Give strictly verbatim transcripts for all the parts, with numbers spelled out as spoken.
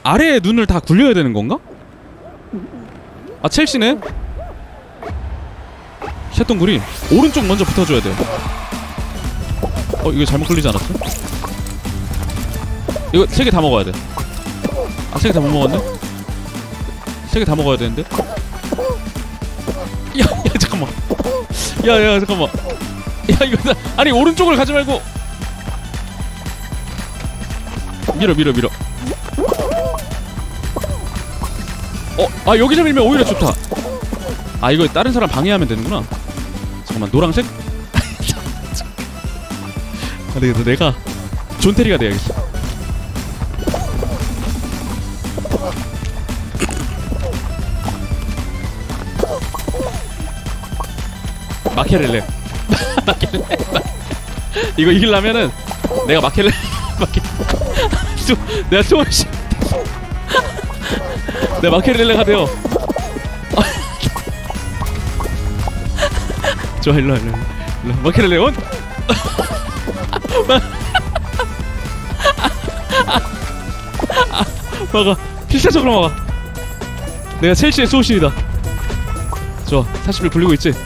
아래에 눈을 다 굴려야 되는 건가? 아 첼시네? 샷동굴이 오른쪽 먼저 붙어줘야 돼. 어 이거 잘못 굴리지 않았어? 이거 세 개 다 먹어야 돼. 아 세 개 다 못 먹었네? 세 개 다 먹어야 되는데? 야, 야 잠깐만. 야, 야 잠깐만. 야 이거 나, 아니 오른쪽을 가지 말고 밀어 밀어 밀어. 어, 아 여기서 밀면 오히려 좋다. 아 이거 다른 사람 방해하면 되는구나. 잠깐만 노란색? 아 되겠어. 내가 존테리가 돼야겠어. 마케렐레. 마케렐레. 이거 이기려면은 내가 마케렐레 마케 내가 수호씨 내가 마케렐레가 돼요. 좋아 일로와 일로와 일로와. 마케렐레 온. 막아. 필사적으로 막아. 내가 첼시의 수호신이다. 좋아 사십 일 굴리고 있지?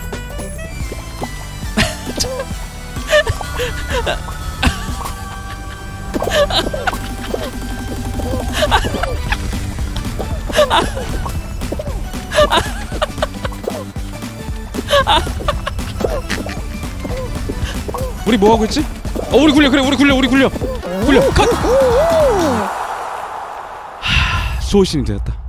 우리 뭐하고 있지? 어 우리 굴려. 그래 우리 굴려 우리 굴려 굴려 컷! 하... 수호신이 되었다.